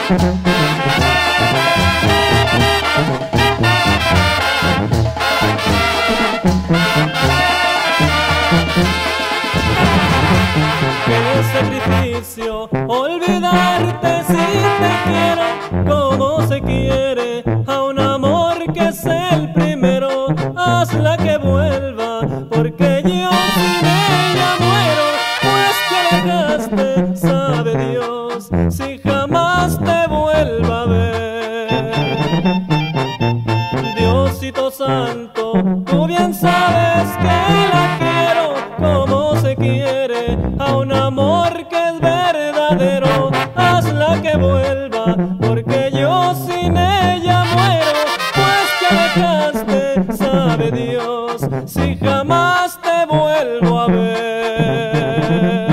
Qué sacrificio olvidarte si te quiero como se quiere a un amor que es el primero. Hazla que vuelva porque yo sin ella muero, pues que dejaste, sabe Dios, si jamás te vuelva a ver. Diosito santo, tú bien sabes que la quiero como se quiere a un amor que es verdadero. Hazla que vuelva porque yo sin ella muero, pues que dejaste, sabe Dios, si jamás te vuelvo a ver.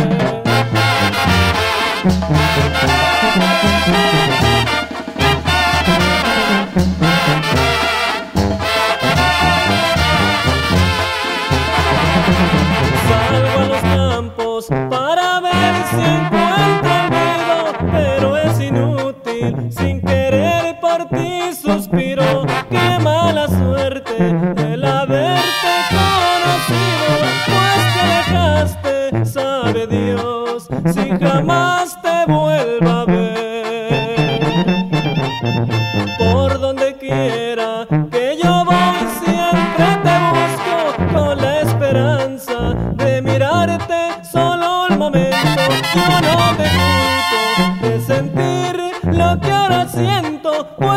Salgo a los campos para ver si encuentro el nido, pero es inútil, sin querer por ti suspiro. Qué mala suerte el haberte conocido, pues que dejaste, sabe Dios, si jamás te vuelva a ver. Por donde quiera que yo voy siempre te busco con la esperanza de mirarte solo un momento. Yo no te culpo de sentir lo que ahora siento, pues